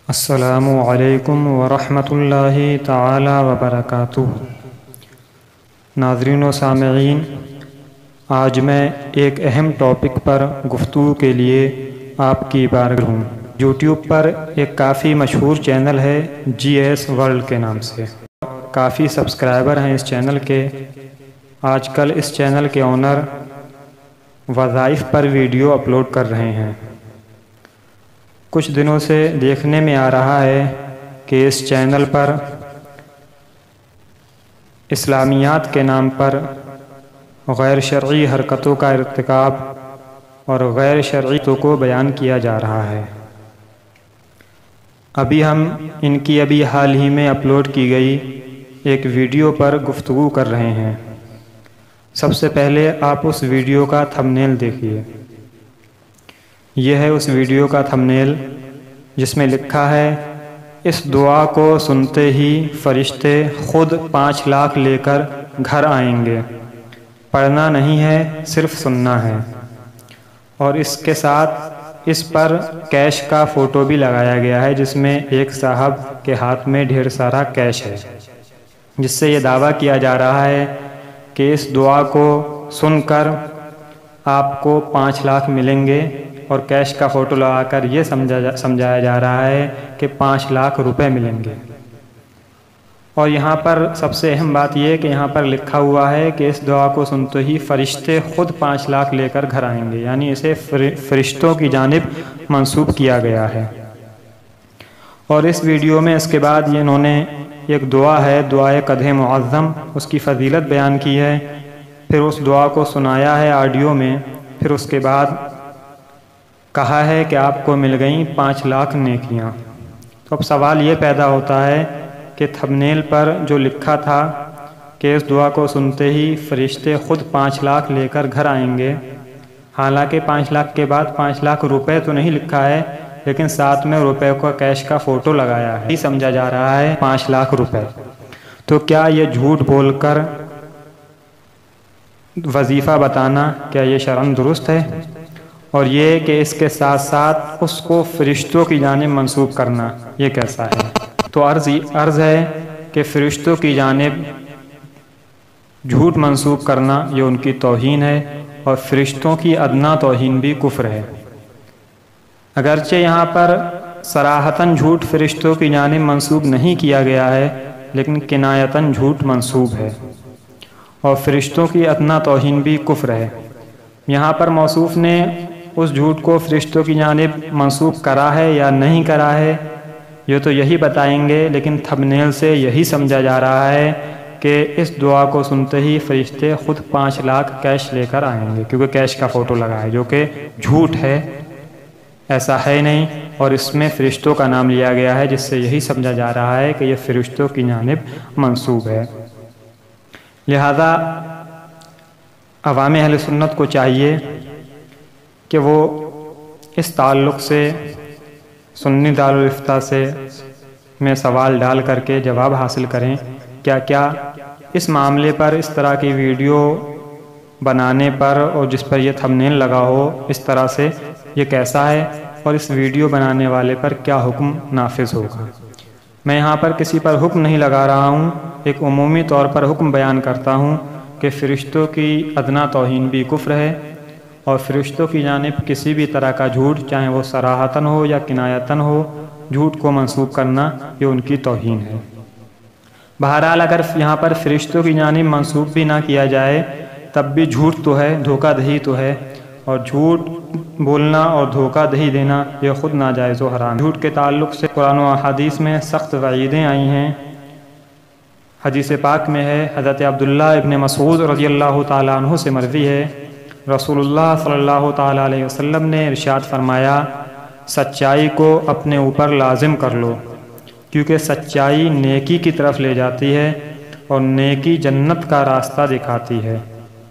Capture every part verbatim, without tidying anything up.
السلام علیکم ورحمۃ اللہ تعالی وبرکاتہ۔ ناظرین و سامعین، آج میں ایک اہم ٹاپک پر گفتگو کے لیے آپ کی بارگاہ ہوں۔ یوٹیوب پر ایک کافی مشہور چینل ہے جی ایس ورلڈ کے نام سے، کافی سبسکرائبر ہیں اس چینل کے۔ آج کل اس چینل کے اونر وظائف پر ویڈیو اپلوڈ کر رہے ہیں۔ کچھ دنوں سے دیکھنے میں آ رہا ہے کہ اس چینل پر اسلامیات کے نام پر غیر شرعی حرکتوں کا ارتکاب اور غیر شرعیتوں کو بیان کیا جا رہا ہے۔ ابھی ہم ان کی ابھی حال ہی میں اپلوڈ کی گئی ایک ویڈیو پر گفتگو کر رہے ہیں۔ سب سے پہلے آپ اس ویڈیو کا تھمبنیل دیکھیے۔ یہ ہے اس ویڈیو کا تھمبنیل، جس میں لکھا ہے اس دعا کو سنتے ہی فرشتے خود پانچ لاکھ لے کر گھر آئیں گے۔ پڑھنا نہیں ہے، صرف سننا ہے۔ اور اس کے ساتھ اس پر کیش کا فوٹو بھی لگایا گیا ہے، جس میں ایک صاحب کے ہاتھ میں ڈھیر سارا کیش ہے، جس سے یہ دعویٰ کیا جا رہا ہے کہ اس دعا کو سن کر آپ کو پانچ لاکھ ملیں گے، اور کیش کا فوٹو لگا کر یہ سمجھا جا سمجھایا جا رہا ہے کہ پانچ لاکھ روپے ملیں گے۔ اور یہاں پر سب سے اہم بات یہ ہے کہ یہاں پر لکھا ہوا ہے کہ اس دعا کو سنتے ہی فرشتے خود پانچ لاکھ لے کر گھر آئیں گے، یعنی اسے فرشتوں کی جانب منسوب کیا گیا ہے۔ اور اس ویڈیو میں اس کے بعد یہ انہوں نے ایک دعا ہے، دعائے قدح معظم، اس کی فضیلت بیان کی ہے، پھر اس دعا کو سنایا ہے آڈیو میں، پھر اس کے بعد کہا ہے کہ آپ کو مل گئیں پانچ لاکھ نیکیاں۔ تو اب سوال یہ پیدا ہوتا ہے کہ تھمبنیل پر جو لکھا تھا کہ اس دعا کو سنتے ہی فرشتے خود پانچ لاکھ لے کر گھر آئیں گے، حالانکہ پانچ لاکھ کے بعد پانچ لاکھ روپے تو نہیں لکھا ہے، لیکن ساتھ میں روپے کا کیش کا فوٹو لگایا ہے، یہ سمجھا جا رہا ہے پانچ لاکھ روپے۔ تو کیا یہ جھوٹ بول کر وظیفہ بتانا، کیا یہ شرعاً درست ہے؟ اور یہ کہ اس کے ساتھ ساتھ اس کو فرشتوں کی جانب منسوب کرنا، یہ کیسا ہے؟ تو عرض عرض ہے کہ فرشتوں کی جانب جھوٹ منسوب کرنا یہ ان کی توہین ہے، اور فرشتوں کی ادنا توہین بھی کفر ہے۔ اگرچہ یہاں پر صراحتاً جھوٹ فرشتوں کی جانب منسوب نہیں کیا گیا ہے، لیکن کنایتاً جھوٹ منسوب ہے، اور فرشتوں کی ادنا توہین بھی کفر ہے۔ یہاں پر موصوف نے اس جھوٹ کو فرشتوں کی جانب منسوب کرا ہے یا نہیں کرا ہے، یہ تو یہی بتائیں گے، لیکن تھمبنیل سے یہی سمجھا جا رہا ہے کہ اس دعا کو سنتے ہی فرشتے خود پانچ لاکھ کیش لے کر آئیں گے، کیونکہ کیش کا فوٹو لگا ہے، جو کہ جھوٹ ہے، ایسا ہے نہیں، اور اس میں فرشتوں کا نام لیا گیا ہے، جس سے یہی سمجھا جا رہا ہے کہ یہ فرشتوں کی جانب منسوب ہے۔ لہذا عوام اہل سنت کو چاہیے کہ وہ اس تعلق سے سنی دارالفتہ سے میں سوال ڈال کر کے جواب حاصل کریں، کیا کیا اس معاملے پر اس طرح کی ویڈیو بنانے پر اور جس پر یہ تھمبنیل لگا ہو، اس طرح سے یہ کیسا ہے، اور اس ویڈیو بنانے والے پر کیا حکم نافذ ہوگا۔ میں یہاں پر کسی پر حکم نہیں لگا رہا ہوں، ایک عمومی طور پر حکم بیان کرتا ہوں کہ فرشتوں کی ادنا توہین بھی کفر ہے، اور فرشتوں کی جانب کسی بھی طرح کا جھوٹ، چاہے وہ صراحتاً ہو یا کنایتاً ہو، جھوٹ کو منسوب کرنا یہ ان کی توہین ہے۔ بہرحال اگر یہاں پر فرشتوں کی جانب منسوب بھی نہ کیا جائے، تب بھی جھوٹ تو ہے، دھوکہ دہی تو ہے، اور جھوٹ بولنا اور دھوکہ دہی دینا یہ خود ناجائز و حرام۔ جھوٹ کے تعلق سے قرآن و احادیث میں سخت وعیدیں آئی ہیں۔ حدیث پاک میں ہے، حضرت عبداللہ ابن مسعود رضی اللہ تعالیٰ عنہ سے مروی ہے، رسول اللہ صلی اللہ تعالیٰ علیہ وسلم نے ارشاد فرمایا، سچائی کو اپنے اوپر لازم کر لو، کیونکہ سچائی نیکی کی طرف لے جاتی ہے، اور نیکی جنت کا راستہ دکھاتی ہے۔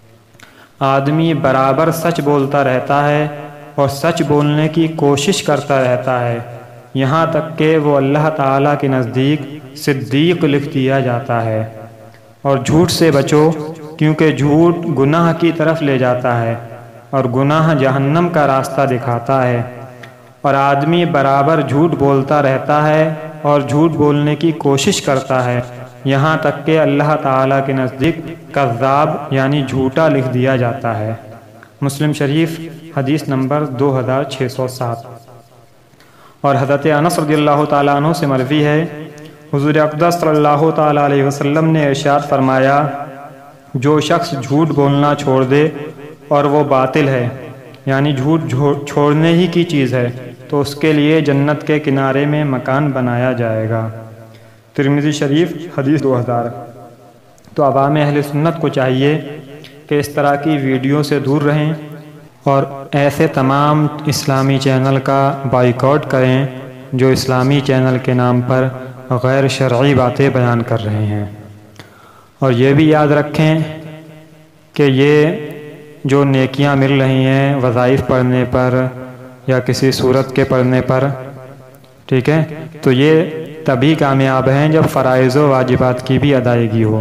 آدمی برابر سچ بولتا رہتا ہے اور سچ بولنے کی کوشش کرتا رہتا ہے، یہاں تک کہ وہ اللہ تعالیٰ کے نزدیک صدیق لکھ دیا جاتا ہے۔ اور جھوٹ سے بچو، کیونکہ جھوٹ گناہ کی طرف لے جاتا ہے، اور گناہ جہنم کا راستہ دکھاتا ہے۔ اور آدمی برابر جھوٹ بولتا رہتا ہے اور جھوٹ بولنے کی کوشش کرتا ہے، یہاں تک کہ اللہ تعالیٰ کے نزدیک کذاب یعنی جھوٹا لکھ دیا جاتا ہے۔ مسلم شریف حدیث نمبر دو ہزار چھ سو سات۔ اور حضرت انس رضی اللہ تعالیٰ عنہ سے مروی ہے، حضور اقدس صلی اللہ تعالیٰ علیہ وسلم نے ارشاد فرمایا، جو شخص جھوٹ بولنا چھوڑ دے اور وہ باطل ہے یعنی جھوٹ چھوڑنے ہی کی چیز ہے، تو اس کے لیے جنت کے کنارے میں مکان بنایا جائے گا۔ ترمذی شریف حدیث دو ہزار۔ تو عوام اہل سنت کو چاہیے کہ اس طرح کی ویڈیو سے دور رہیں اور ایسے تمام اسلامی چینل کا بائیکاٹ کریں جو اسلامی چینل کے نام پر غیر شرعی باتیں بیان کر رہے ہیں۔ اور یہ بھی یاد رکھیں کہ یہ جو نیکیاں مل رہی ہیں وظائف پڑھنے پر یا کسی صورت کے پڑھنے پر، ٹھیک ہے، تو یہ تبھی کامیاب ہیں جب فرائض و واجبات کی بھی ادائیگی ہو۔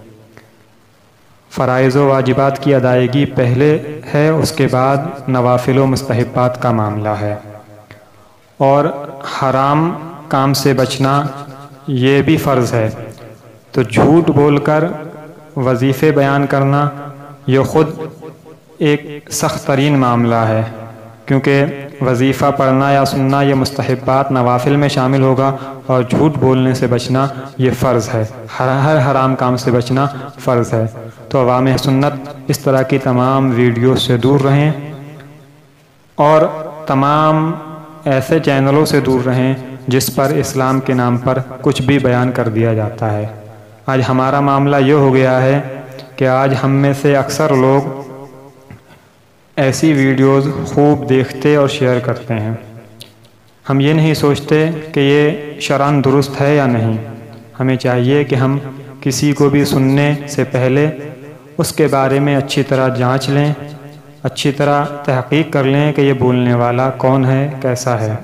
فرائض و واجبات کی ادائیگی پہلے ہے، اس کے بعد نوافل و مستحبات کا معاملہ ہے۔ اور حرام کام سے بچنا یہ بھی فرض ہے۔ تو جھوٹ بول کر وظیفے بیان کرنا یہ خود ایک سخت ترین معاملہ ہے، کیونکہ وظیفہ پڑھنا یا سننا یہ مستحبات نوافل میں شامل ہوگا، اور جھوٹ بولنے سے بچنا یہ فرض ہے، ہر ہر حرام کام سے بچنا فرض ہے۔ تو عوام سنت اس طرح کی تمام ویڈیوز سے دور رہیں اور تمام ایسے چینلوں سے دور رہیں جس پر اسلام کے نام پر کچھ بھی بیان کر دیا جاتا ہے۔ آج ہمارا معاملہ یہ ہو گیا ہے کہ آج ہم میں سے اکثر لوگ ایسی ویڈیوز خوب دیکھتے اور شیئر کرتے ہیں۔ ہم یہ نہیں سوچتے کہ یہ شرعاً درست ہے یا نہیں۔ ہمیں چاہیے کہ ہم کسی کو بھی سننے سے پہلے اس کے بارے میں اچھی طرح جانچ لیں، اچھی طرح تحقیق کر لیں کہ یہ بولنے والا کون ہے، کیسا ہے۔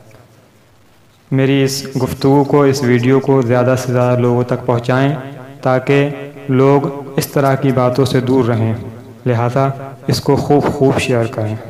میری اس گفتگو کو، اس ویڈیو کو زیادہ سے زیادہ لوگوں تک پہنچائیں تاکہ لوگ اس طرح کی باتوں سے دور رہیں، لہذا اس کو خوب خوب شیئر کریں۔